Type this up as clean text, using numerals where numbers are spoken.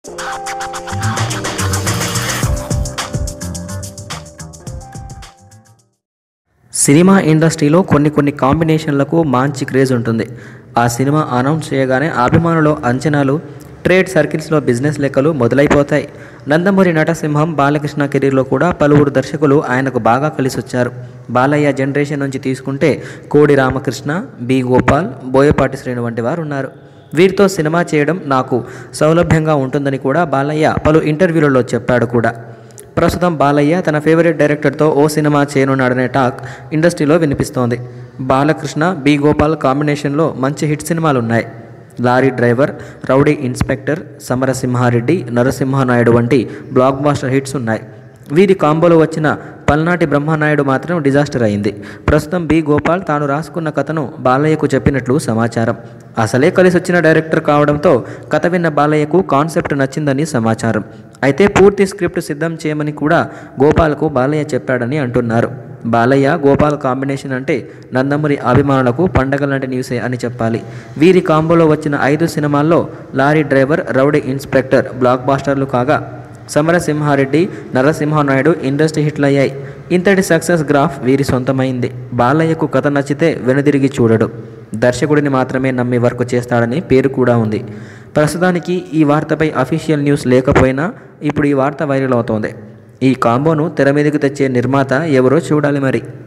Cinema ఇండస్ట్రీలో కొన్ని కాంబినేషన్లకు మంచి క్రేజ్ ఉంటుంది. ఆ సినిమా అనౌన్స్ చేయగానే అభిమానుల అంచనాలు, ట్రేడ్ సర్కిల్స్లో బిజినెస్ లెక్కలు మొదలైపోతాయి. నందమూరి నటసింహం బాలకృష్ణ కెరీర్లో కూడా పలువురు దర్శకులు ఆయనకు బాగా కలిసొచ్చారు. బాలయ్య జనరేషన్ నుంచి తీసుకుంటే కోడి రామకృష్ణ, బి గోపాల్, బోయపాటి శ్రీను వంటి వారు ఉన్నారు. వీరితో సినిమా చేయడం నాకు సౌలభ్యంగా ఉంటుందని కూడా బాలయ్య పలు ఇంటర్వ్యూలలో చెప్పాడు కూడా. ప్రస్తుతం బాలయ్య తన ఫేవరెట్ డైరెక్టర్తో ఓ సినిమా చేయనున్నాడనే టాక్ ఇండస్ట్రీలో వినిపిస్తోంది. బాలకృష్ణ, బి గోపాల్ కాంబినేషన్లో మంచి హిట్ సినిమాలు ఉన్నాయి. Lorry driver, rowdy inspector, Samarasimha Reddy, Narasimha Naidu వంటి బ్లాక్ బాస్టర్ హిట్స్ ఉన్నాయి. వీరి కాంబోలో వచ్చిన పల్నాటి బ్రహ్మనాయుడు మాత్రం డిజాస్టర్ అయింది. ప్రస్తుతం బి గోపాల్ తాను రాసుకున్న కథను బాలయ్యకు చెప్పినట్లు సమాచారం. అసలే కలిసొచ్చిన డైరెక్టర్ కావడంతో కథ విన్న బాలయ్యకు కాన్సెప్ట్ నచ్చిందని సమాచారం. అయితే పూర్తి స్క్రిప్ట్ సిద్ధం చేయమని కూడా గోపాల్కు బాలయ్య చెప్పాడని అంటున్నారు. బాలయ్య గోపాల్ కాంబినేషన్ అంటే నందమూరి అభిమానులకు పండగ లాంటి న్యూసే అని చెప్పాలి. వీరి కాంబోలో వచ్చిన 5 సినిమాల్లో లారీ డ్రైవర్, రౌడీ ఇన్స్పెక్టర్ బ్లాక్ బాస్టర్లు కాగా, సమరసింహారెడ్డి, నరసింహనాయుడు ఇండస్ట్రీ హిట్లయ్యాయి. ఇంతటి సక్సెస్ గ్రాఫ్ వీరి సొంతమైంది. బాలయ్యకు కథ నచ్చితే వెనుదిరిగి చూడడు. దర్శకుడిని మాత్రమే నమ్మి వర్క్ చేస్తాడని పేరు కూడా ఉంది. ప్రస్తుతానికి ఈ వార్తపై అఫీషియల్ న్యూస్ లేకపోయినా ఇప్పుడు ఈ వార్త వైరల్ అవుతోంది. ఈ కాంబోను తెర మీదకు తెచ్చే నిర్మాత ఎవరో చూడాలి మరి.